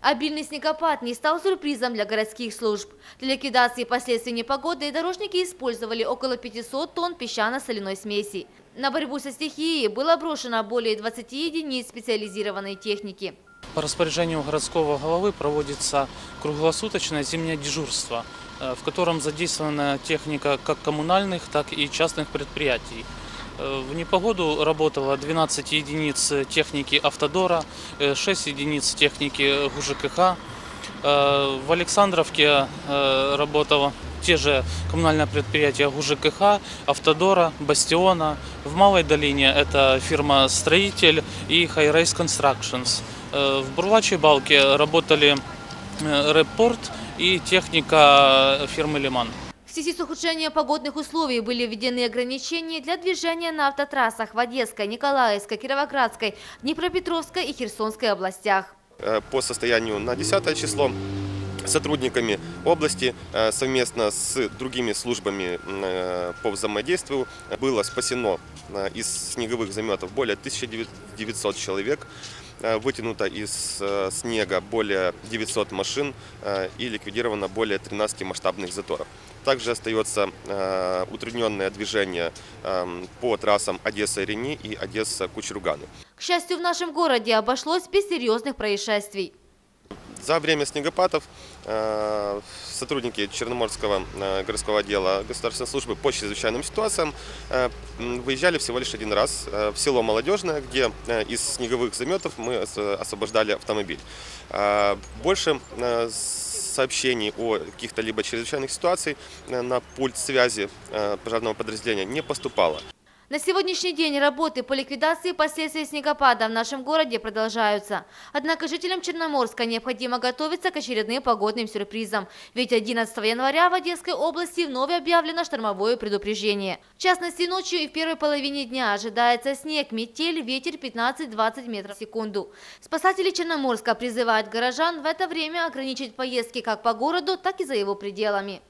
Обильный снегопад не стал сюрпризом для городских служб. Для ликвидации последствий непогоды дорожники использовали около 500 тонн песчано-соляной смеси. На борьбу со стихией было брошено более 20 единиц специализированной техники. По распоряжению городского головы проводится круглосуточное зимнее дежурство, в котором задействована техника как коммунальных, так и частных предприятий. В непогоду работало 12 единиц техники «Автодора», 6 единиц техники ГУЖКХ. В Александровке работало те же коммунальные предприятия ГУЖКХ, «Автодора», «Бастиона». В Малой долине это фирма «Строитель» и «Хайрейс Constructions». В Бурлачьей Балке работали «Репорт» и техника фирмы «Лиман». В связи с ухудшением погодных условий были введены ограничения для движения на автотрассах в Одесской, Николаевской, Кировоградской, Днепропетровской и Херсонской областях. По состоянию на 10 число сотрудниками области совместно с другими службами по взаимодействию было спасено из снеговых заметов более 1900 человек, вытянуто из снега более 900 машин и ликвидировано более 13 масштабных заторов. Также остается утрудненное движение по трассам Одесса-Рени и Одесса-Кучруганы. К счастью, в нашем городе обошлось без серьезных происшествий. За время снегопадов сотрудники Черноморского городского отдела государственной службы по чрезвычайным ситуациям выезжали всего лишь один раз в село Молодежное, где из снеговых заметов мы освобождали автомобиль. Больше сообщений о каких-то либо чрезвычайных ситуациях на пульт связи пожарного подразделения не поступало. На сегодняшний день работы по ликвидации последствий снегопада в нашем городе продолжаются. Однако жителям Черноморска необходимо готовиться к очередным погодным сюрпризам. Ведь 11 января в Одесской области вновь объявлено штормовое предупреждение. В частности, ночью и в первой половине дня ожидается снег, метель, ветер 15-20 метров в секунду. Спасатели Черноморска призывают горожан в это время ограничить поездки как по городу, так и за его пределами.